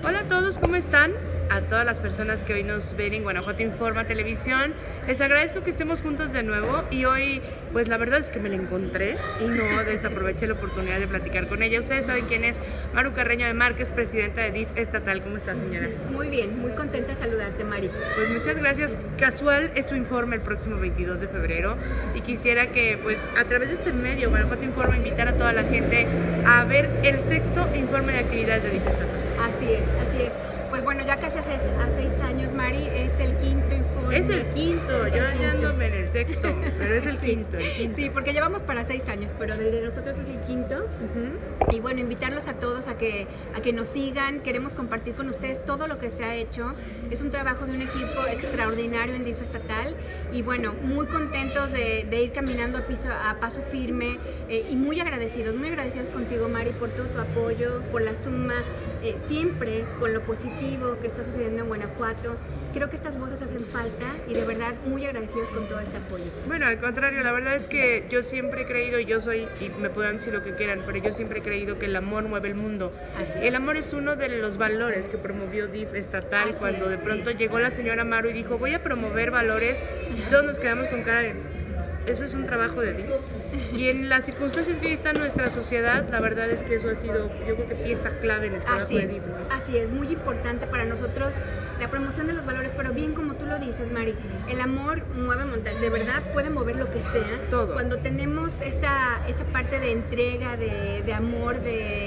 Hola a todos, ¿cómo están? A todas las personas que hoy nos ven en Guanajuato Informa Televisión, les agradezco que estemos juntos de nuevo y hoy, pues la verdad es que me la encontré y no desaproveché la oportunidad de platicar con ella. Ustedes saben quién es Maru Carreño de Márquez, presidenta de DIF estatal. ¿Cómo está, señora? Muy bien, muy contenta de saludarte, Mari. Pues muchas gracias. Casual es su informe el próximo 22 de febrero y quisiera que, pues, a través de este medio, Guanajuato Informa, invitar a toda la gente a ver el sexto informe de actividades de DIF estatal. Así es, así es. Pues bueno, ya casi hace 6 años, Mari, es el quinto informe. Es el quinto, yo ya ando en el sexto, pero es el quinto, Sí, porque llevamos para 6 años, pero el de nosotros es el quinto. Y bueno, invitarlos a todos a que nos sigan. Queremos compartir con ustedes todo lo que se ha hecho. Es un trabajo de un equipo extraordinario en DIF estatal. Y bueno, muy contentos de ir caminando a paso firme y muy agradecidos contigo, Mari, por todo tu apoyo, por la suma, siempre con lo positivo que está sucediendo en Guanajuato. Creo que estas voces hacen falta y de verdad muy agradecidos con todo este apoyo. Bueno, al contrario, la verdad es que yo siempre he creído, y me podrán decir lo que quieran, pero yo siempre he creído que el amor mueve el mundo. El amor es uno de los valores que promovió DIF estatal. Cuando de pronto llegó la señora Maru y dijo, voy a promover valores, todos nos quedamos con cara de, eso es un trabajo de DIF. Y en las circunstancias que hoy está nuestra sociedad, la verdad es que eso ha sido, yo creo que pieza clave en el trabajo de DIF. Así es, muy importante para nosotros la promoción de los valores, pero bien como tú lo dices, Mari, el amor mueve montañas, de verdad puede mover lo que sea. Todo. Cuando tenemos esa parte de entrega, de amor,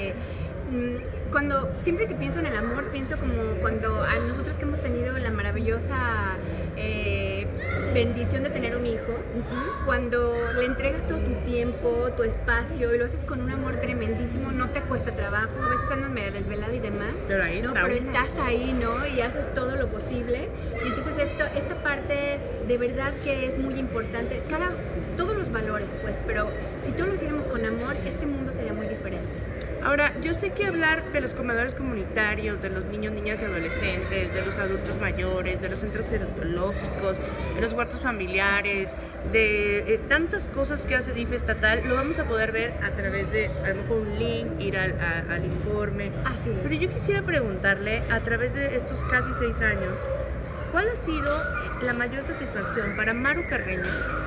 siempre que pienso en el amor, pienso como cuando a nosotros que hemos tenido la maravillosa bendición de tener un hijo, cuando le entregas todo tu tiempo, tu espacio y lo haces con un amor tremendísimo, no te cuesta trabajo, a veces andas media desvelada y demás, pero ahí ¿no? Pero estás ahí, ¿no? Y haces todo lo posible. Y entonces esta parte de verdad que es muy importante, todos los valores, pues, pero si todos lo hiciéramos con amor, este mundo sería muy diferente. Ahora, yo sé que hablar de los comedores comunitarios, de los niños, niñas y adolescentes, de los adultos mayores, de los centros gerontológicos, de los huertos familiares, de tantas cosas que hace DIF estatal, lo vamos a poder ver a través de, a lo mejor, un link, ir al informe. Así es. Pero yo quisiera preguntarle, a través de estos casi 6 años, ¿cuál ha sido la mayor satisfacción para Maru Carreño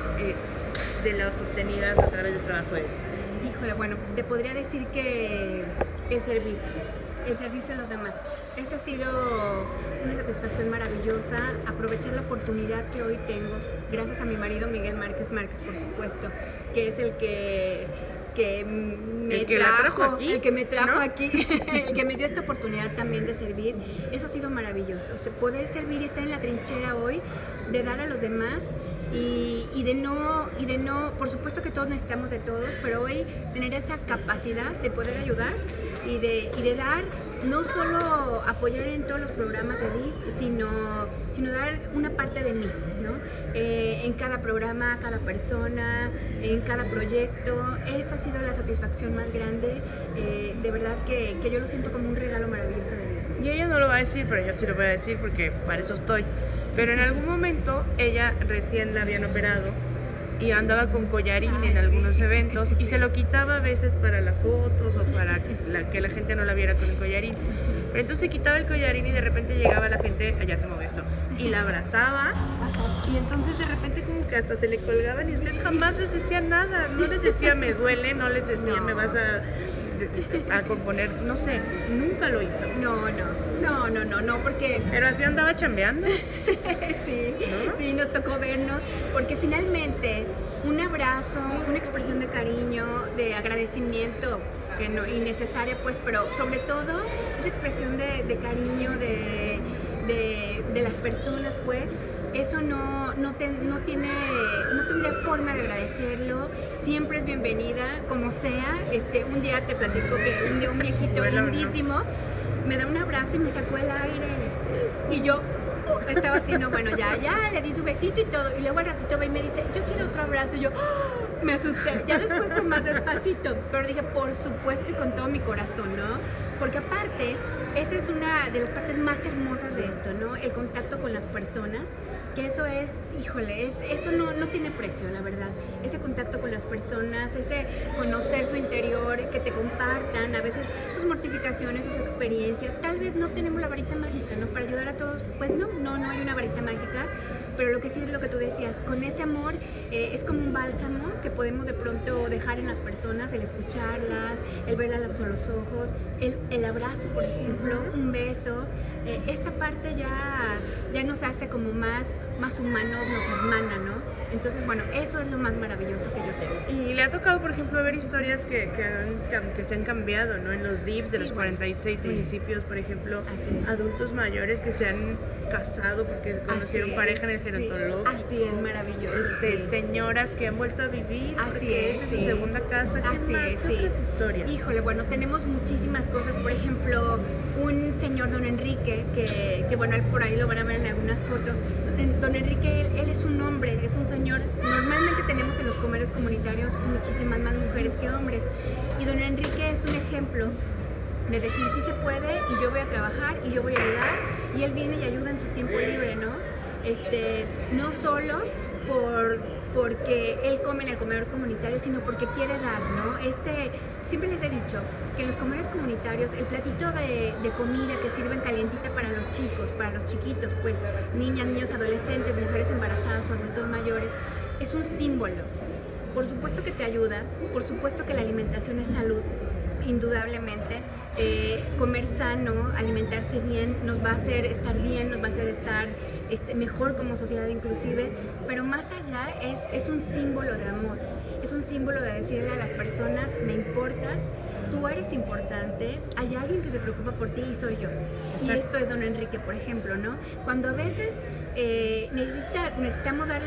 de las obtenidas a través del trabajo de DIF? Híjole, bueno, te podría decir que el servicio a los demás. Esa ha sido una satisfacción maravillosa, aprovechar la oportunidad que hoy tengo, gracias a mi marido Miguel Márquez, por supuesto, que es el que me trajo aquí, el que me trajo, ¿no? Aquí, el que me dio esta oportunidad también de servir. Eso ha sido maravilloso, poder servir y estar en la trinchera hoy, de dar a los demás. Y de no, por supuesto que todos necesitamos de todos, pero hoy tener esa capacidad de poder ayudar y de dar, no solo apoyar en todos los programas de DIF, sino dar una parte de mí, ¿no? En cada programa, cada persona, en cada proyecto. Esa ha sido la satisfacción más grande, de verdad que yo lo siento como un regalo maravilloso de Dios. Y ella no lo va a decir, pero yo sí lo voy a decir porque para eso estoy. Pero en algún momento ella recién la habían operado y andaba con collarín en algunos eventos y se lo quitaba a veces para las fotos o para que la gente no la viera con el collarín. Pero entonces se quitaba el collarín y de repente llegaba la gente, allá se movió esto, y la abrazaba y entonces de repente como que hasta se le colgaban y usted jamás les decía nada, no les decía me duele, no les decía me vas a componer, no sé, nunca lo hizo. No, porque... Pero así andaba chambeando. Sí, ¿no? Sí, nos tocó vernos, porque finalmente un abrazo, una expresión de cariño, de agradecimiento, innecesaria pues, pero sobre todo esa expresión de cariño de las personas pues, eso no tendría forma de agradecerlo. Siempre es bienvenida, como sea. Un día te platico que un viejito lindísimo me da un abrazo y me sacó el aire y yo estaba así, no, bueno, ya le di su besito y todo, y luego al ratito va y me dice, yo quiero otro abrazo, y yo me asusté, ya después fue más despacito, pero dije, por supuesto y con todo mi corazón, ¿no? Porque aparte, esa es una de las partes más hermosas de esto, ¿no? El contacto con las personas, que eso es, híjole, eso no tiene precio, la verdad. Ese contacto con las personas, ese conocer su interior, que te compartan, a veces sus sus mortificaciones, sus experiencias. Tal vez no tenemos la varita mágica, ¿no? Para ayudar a todos, pues no hay una varita mágica, pero lo que sí es lo que tú decías, con ese amor es como un bálsamo que podemos de pronto dejar en las personas, el escucharlas, el verlas a los ojos, el abrazo, por ejemplo, un beso. Esta parte ya nos hace como más humanos, nos hermana, ¿no? Entonces, bueno, eso es lo más maravilloso que yo tengo. Y le ha tocado, por ejemplo, ver historias que se han cambiado, ¿no? En los DIFs de los 46 municipios, por ejemplo, adultos mayores que se han casado porque conocieron pareja en el gerontológico. Así es, maravilloso. Señoras que han vuelto a vivir porque esa es su segunda casa. ¿Qué otras historias? Híjole, bueno, tenemos muchísimas cosas. Por ejemplo, un señor, don Enrique, que bueno, por ahí lo van a ver en algunas fotos. Don Enrique, él es un hombre, es un señor. Normalmente tenemos en los comedores comunitarios muchísimas más mujeres que hombres. Y don Enrique es un ejemplo de decir sí se puede y yo voy a trabajar y yo voy a ayudar, y él viene y ayuda en su tiempo libre, ¿no? No solo porque él come en el comedor comunitario, sino porque quiere dar, ¿no? Siempre les he dicho que en los comedores comunitarios el platito de comida que sirven calientita para los chicos, para los chiquitos, pues niñas, niños, adolescentes, mujeres embarazadas o adultos mayores, es un símbolo. Por supuesto que te ayuda, por supuesto que la alimentación es salud, indudablemente. Comer sano, alimentarse bien, nos va a hacer estar bien, nos va a hacer estar mejor como sociedad inclusive, pero más allá es un símbolo de amor, es un símbolo de decirle a las personas, me importas, tú eres importante, hay alguien que se preocupa por ti y soy yo. Exacto. Y esto es don Enrique, por ejemplo, ¿no? Cuando a veces necesitamos darle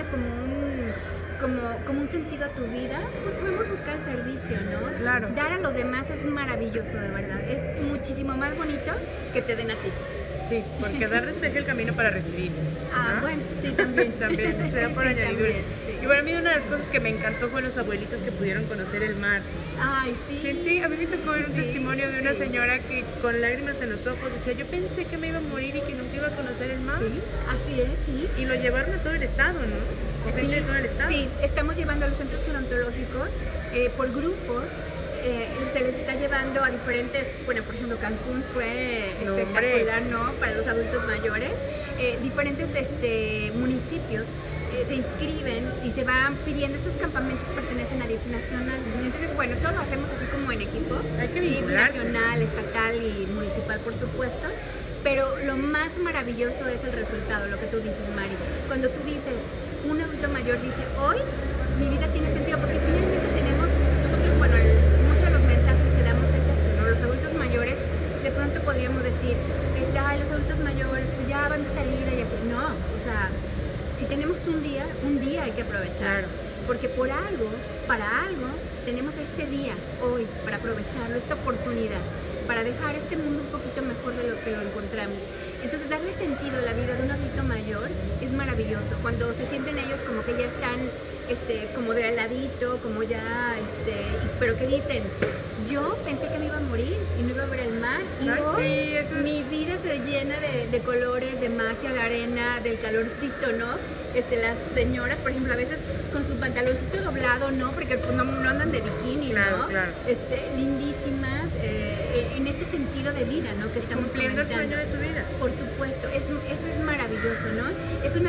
como un sentido a tu vida, pues podemos buscar el servicio, ¿no? Claro. Dar a los demás es maravilloso, de verdad. Es muchísimo más bonito que te den a ti. Sí, porque dar despeja el camino para recibir. ¿No? Bueno, sí, también. También, se da por añadidura. Sí. Y para mí una de las cosas que me encantó fue los abuelitos que pudieron conocer el mar. Ay, sí. Gente, a mí me tocó ver un testimonio de una señora que con lágrimas en los ojos decía, yo pensé que me iba a morir y que nunca iba a conocer el mar. Sí, así es, sí. Y lo llevaron a todo el estado, ¿no? Gente de todo el estado. Sí, estamos llevando a los centros gerontológicos por grupos. Se les está llevando a diferentes, bueno, por ejemplo, Cancún fue espectacular, ¿no? Para los adultos mayores. Diferentes municipios se inscriben y se van pidiendo. Estos campamentos pertenecen a DIF nacional. Entonces, bueno, todo lo hacemos así como en equipo. Hay que DIF nacional, estatal y municipal, por supuesto. Pero lo más maravilloso es el resultado, lo que tú dices, Mari. Cuando tú dices, un adulto mayor dice, hoy mi vida tiene sentido, porque finalmente tenemos, nosotros, bueno, muchos de los mensajes que damos es esto, ¿no? Los adultos mayores, de pronto podríamos decir, ay, los adultos mayores, pues ya van de salida y así. No, o sea, si tenemos un día hay que aprovechar. Claro. Porque por algo, para algo, tenemos este día, hoy, para aprovecharlo, esta oportunidad, para dejar este mundo un poquito mejor de lo que lo encontramos. Entonces, darle sentido a la vida de un adulto mayor es maravilloso. Cuando se sienten ellos como que ya están como de al ladito, como ya, pero que dicen, yo pensé que me iba a morir y no iba a ver el mar, y hoy mi vida se llena de colores, de magia, de arena, del calorcito, ¿no? Las señoras, por ejemplo, a veces con su pantaloncito doblado, ¿no? Porque pues, no andan de bikini, claro, ¿no? Claro. Lindísimas, en este sentido de vida, ¿no? Que estamos cumpliendo el sueño de su vida. Por supuesto, eso es maravilloso, ¿no? Es una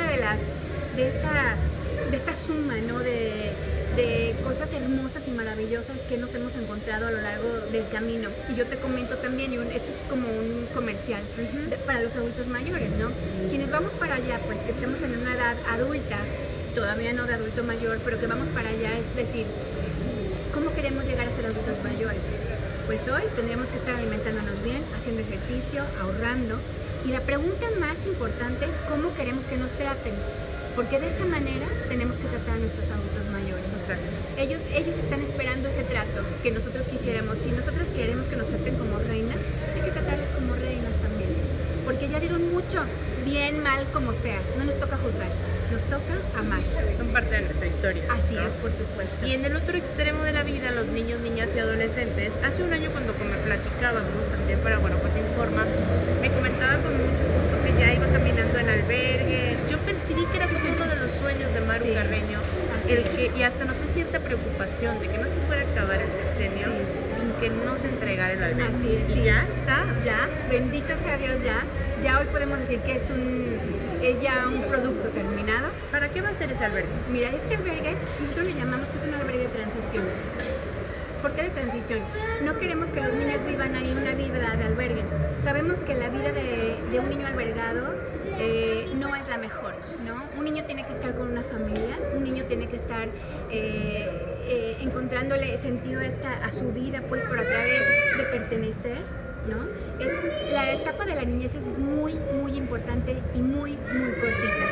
de esta suma, ¿no? De cosas hermosas y maravillosas que nos hemos encontrado a lo largo del camino. Y yo te comento también, este es como un comercial para los adultos mayores, ¿no? Quienes vamos para allá, pues que estemos en una edad adulta, todavía no de adulto mayor, pero que vamos para allá, es decir, ¿cómo queremos llegar a ser adultos mayores? Pues hoy tendremos que estar alimentándonos bien, haciendo ejercicio, ahorrando. Y la pregunta más importante es cómo queremos que nos traten. Porque de esa manera tenemos que tratar a nuestros adultos mayores. Exacto. Ellos están esperando ese trato que nosotros quisiéramos. Si nosotros queremos que nos traten como reinas, hay que tratarles como reinas también. Porque ya dieron mucho, bien, mal, como sea. No nos toca juzgar, nos toca amar. Son parte de nuestra historia. Así es, por supuesto. Y en el otro extremo de la vida, los niños, niñas y adolescentes, hace un año cuando platicábamos también para Guanajuato Informa, me comentaba con mucho gusto que ya iba caminando en albergue. Yo percibí que era como uno de los sueños de Maru Carreño. Y hasta no te sienta preocupación de que no se fuera a acabar el sexenio sin que no se entregara el albergue. Así es, sí. Y ya está. Ya, bendito sea Dios, ya hoy podemos decir que es ya un producto terminado. ¿Para qué va a ser ese albergue? Mira, este albergue nosotros le llamamos que es un albergue de transición. ¿Por qué de transición? No queremos que los niños vivan ahí una vida de albergue. Sabemos que la vida de un niño albergado no es la mejor, ¿no? Un niño tiene que estar con una familia, un niño tiene que estar encontrándole sentido a su vida, pues por a través de pertenecer, ¿no? La etapa de la niñez es muy, muy importante y muy, muy cortita.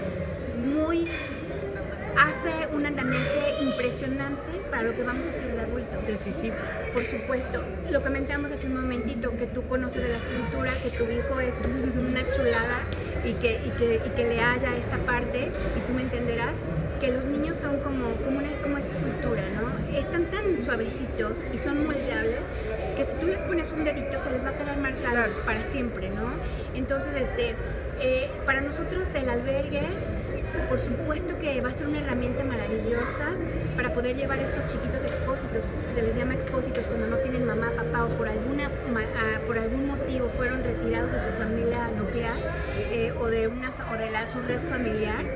Hace un andamiaje impresionante para lo que vamos a hacer de adultos. Decisivo. Por supuesto, lo comentamos hace un momentito, que tú conoces de la escultura, que tu hijo es una chulada y que le haya esta parte, y tú me entenderás que los niños son como esa escultura, ¿no? Están tan suavecitos y son moldeables que si tú les pones un dedito se les va a quedar marcado para siempre, ¿no? Entonces, para nosotros el albergue, por supuesto que va a ser una herramienta maravillosa para poder llevar a estos chiquitos expósitos. Se les llama expósitos cuando no tienen mamá, papá o por algún motivo fueron retirados de su familia nuclear o de su red familiar.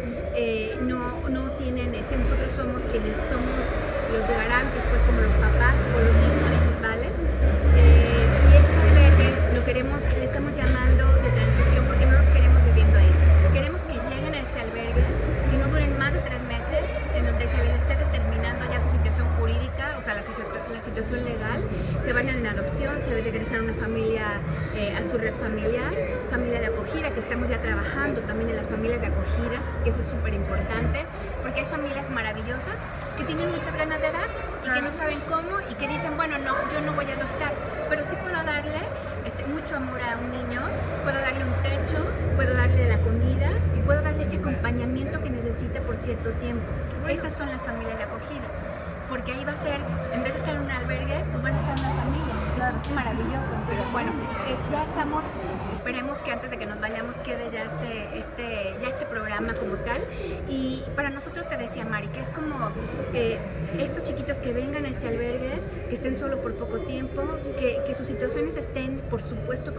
No tienen, nosotros somos quienes somos los garantes, pues como los papás o los DIF municipales. Y este albergue le estamos llamando de transición porque no los queremos viviendo ahí. Queremos que lleguen a este albergue, que no duren más de 3 meses, en donde se les esté determinando ya su situación jurídica, o sea, la situación legal, se van en adopción, se regresan a una familia, a su red familiar, familia de acogida, que estamos ya trabajando también en las familias de acogida, que eso es súper importante, porque hay familias maravillosas que tienen muchas ganas de dar y que no saben cómo y que dicen, bueno, no, yo no voy a adoptar, pero sí puedo darle mucho amor a un niño, puedo darle un techo, puedo darle la comida y puedo darle ese acompañamiento que necesita por cierto tiempo. Esas son las familias de acogida, porque ahí va a ser, en vez de estar en un albergue, pues van a estar en una familia. Eso es maravilloso. Entonces, bueno, ya estamos, esperemos que antes de que nos vayamos quede ya este programa como tal. Y para nosotros, te decía Mari, que es como estos chiquitos que vengan a este albergue, que estén solo por poco tiempo, que sus situaciones estén, por supuesto,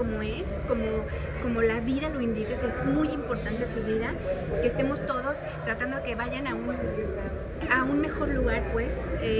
como la vida lo indica, que es muy importante su vida, que estemos todos tratando de que vayan a un mejor lugar, pues.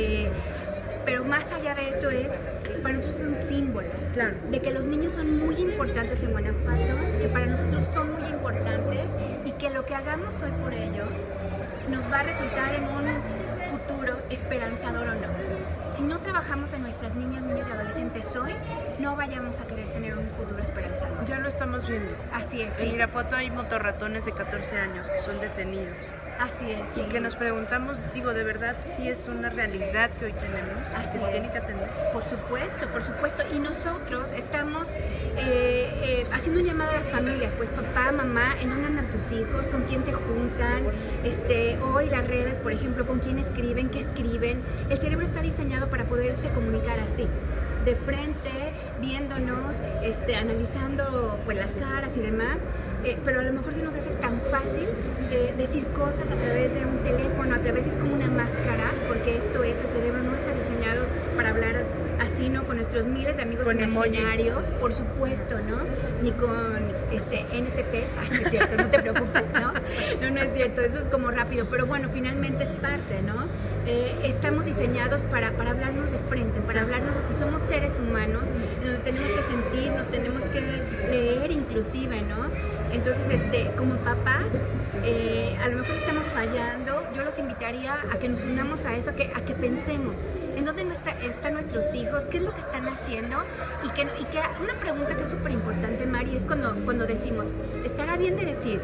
Pero más allá de eso para nosotros es un símbolo de que los niños son muy importantes en Guanajuato, que para nosotros son muy importantes y que lo que hagamos hoy por ellos nos va a resultar en un futuro esperanzador o no. Si no trabajamos en nuestras niñas, niños y adolescentes hoy, no vayamos a querer tener un futuro esperanzador. Ya lo estamos viendo. Así es. En Irapuato hay motorratones de 14 años que son detenidos. Así es, sí. Y que nos preguntamos, de verdad, si es una realidad que hoy tenemos. Así se es. Tiene que atender. Por supuesto. Y nosotros estamos haciendo un llamado a las familias, pues papá, mamá, ¿en dónde andan tus hijos? ¿Con quién se juntan? Hoy las redes, por ejemplo, ¿con quién escriben? ¿Qué escriben? El cerebro está diseñado para poderse comunicar así, de frente, viéndonos, analizando pues las caras y demás, pero a lo mejor se nos hace tan fácil decir cosas a través de un teléfono, es como una máscara, porque el cerebro no está diseñado para hablar así, ¿no? Con nuestros miles de amigos con imaginarios, emojis. Por supuesto, ¿no? Ni con NTP, no es cierto, no te preocupes, ¿no? No es cierto, eso es como rápido, pero bueno, finalmente es parte, ¿no? Estamos diseñados para hablarnos de frente, para hablarnos así, somos seres humanos, donde tenemos que sentirnos, tenemos que leer inclusive, ¿no? Entonces, como papás, a lo mejor estamos fallando, yo los invitaría a que nos unamos a eso, a que pensemos en dónde están nuestros hijos, qué es lo que están haciendo, y que una pregunta que es súper importante, Mari, es cuando decimos, ¿estará bien decir,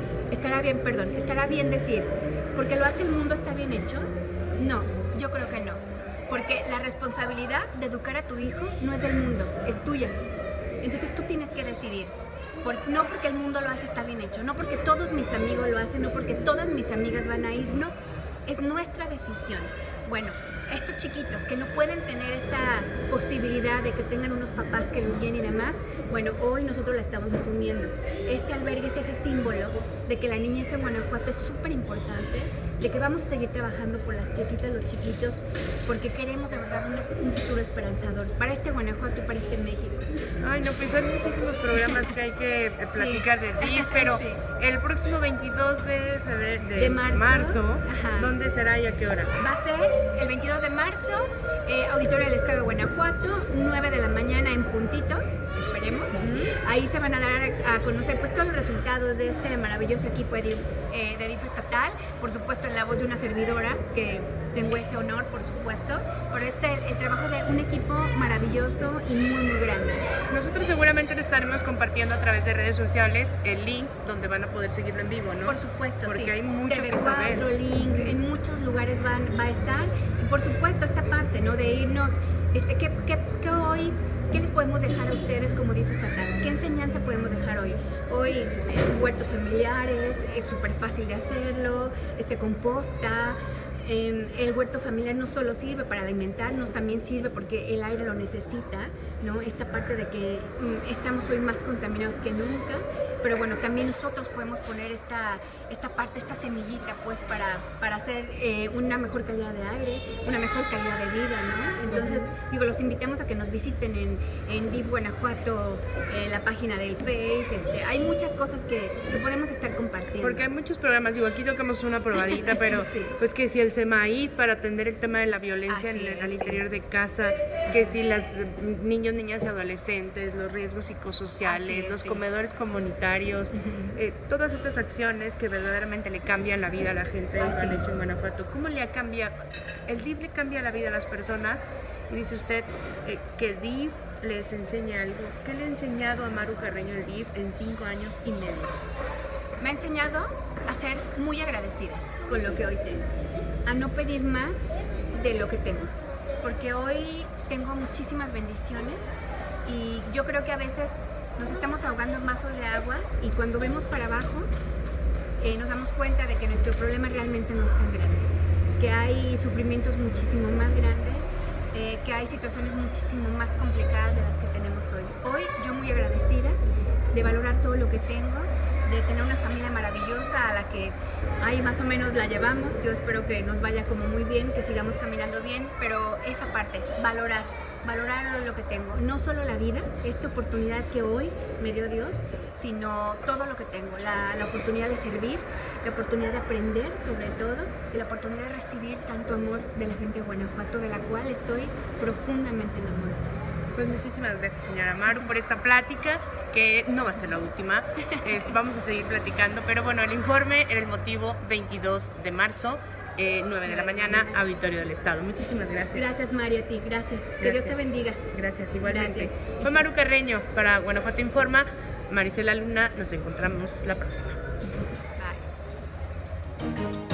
porque lo hace el mundo, está bien hecho? No, yo creo que no, porque la responsabilidad de educar a tu hijo no es del mundo, es tuya. Entonces tú tienes que decidir. No porque el mundo lo hace está bien hecho, no porque todos mis amigos lo hacen, no porque todas mis amigas van a ir, no, es nuestra decisión. Bueno, estos chiquitos que no pueden tener esta posibilidad de que tengan unos papás que los guíen y demás, bueno, hoy nosotros la estamos asumiendo. Este albergue es ese símbolo de que la niñez en Guanajuato es súper importante, de que vamos a seguir trabajando por las chiquitas, los chiquitos, porque queremos de verdad un futuro esperanzador para este Guanajuato y para este México. Ay, no, pues hay muchísimos programas que hay que platicar de DIF, pero sí. El próximo 22 de febrero, de marzo, ¿dónde será y a qué hora? Va a ser el 22 de marzo, Auditorio del Estado de Guanajuato, 9 de la mañana en puntito, esperemos. Ahí se van a dar a conocer pues todos los resultados de este maravilloso equipo de DIF estatal, por supuesto en la voz de una servidora, que tengo ese honor, por supuesto, pero es el trabajo de un equipo maravilloso y muy, muy grande. Nosotros seguramente lo estaremos compartiendo a través de redes sociales, el link donde van a poder seguirlo en vivo, ¿no? Por supuesto, porque sí. hay mucho TV4, que saber. Link, en muchos lugares va a estar, y por supuesto esta parte, ¿no? De irnos, ¿qué les podemos dejar a ustedes como DIF estatal? ¿Qué enseñanza podemos dejar hoy? Hoy, huertos familiares, es súper fácil de hacerlo, composta. El huerto familiar no solo sirve para alimentarnos, también sirve porque el aire lo necesita, ¿no? Esta parte de que estamos hoy más contaminados que nunca, pero bueno, también nosotros podemos poner esta parte, esta semillita, pues para hacer una mejor calidad de aire, una mejor calidad de vida, ¿no? Entonces, digo, los invitamos a que nos visiten en DIF Guanajuato, la página del Face, hay muchas cosas que podemos estar compartiendo. Porque hay muchos programas, digo, aquí tocamos una probadita, pero sí. Pues que si el SEMAI para atender el tema de la violencia al interior de casa, que si las niños, niñas y adolescentes, los riesgos psicosociales, los comedores comunitarios, todas estas acciones que verdaderamente le cambian la vida a la gente en Guanajuato. ¿Cómo le ha cambiado? El DIF le cambia la vida a las personas y dice usted que DIF les enseña algo. ¿Qué le ha enseñado a Maru Carreño el DIF en 5 años y medio? Me ha enseñado a ser muy agradecida con lo que hoy tengo, a no pedir más de lo que tengo, porque hoy tengo muchísimas bendiciones y yo creo que a veces nos estamos ahogando en vasos de agua y cuando vemos para abajo nos damos cuenta de que nuestro problema realmente no es tan grande, que hay sufrimientos muchísimo más grandes, que hay situaciones muchísimo más complicadas de las que tenemos hoy. Hoy yo muy agradecida de valorar todo lo que tengo, de tener una familia maravillosa a la que ahí más o menos la llevamos. Yo espero que nos vaya como muy bien, que sigamos caminando bien, pero esa parte, valorar lo que tengo, no solo la vida, esta oportunidad que hoy me dio Dios, sino todo lo que tengo, la oportunidad de servir, la oportunidad de aprender sobre todo, y la oportunidad de recibir tanto amor de la gente de Guanajuato, de la cual estoy profundamente enamorada. Pues muchísimas gracias, señora Maru, por esta plática, que no va a ser la última. Vamos a seguir platicando, pero bueno, el informe era el motivo 22 de marzo, 9 de la mañana, Auditorio del Estado. Muchísimas gracias. Gracias, María, a ti. Gracias. Que Dios te bendiga. Gracias, igualmente. Gracias. Fue Maru Carreño para Guanajuato Informa. Marisela Luna, nos encontramos la próxima. Bye.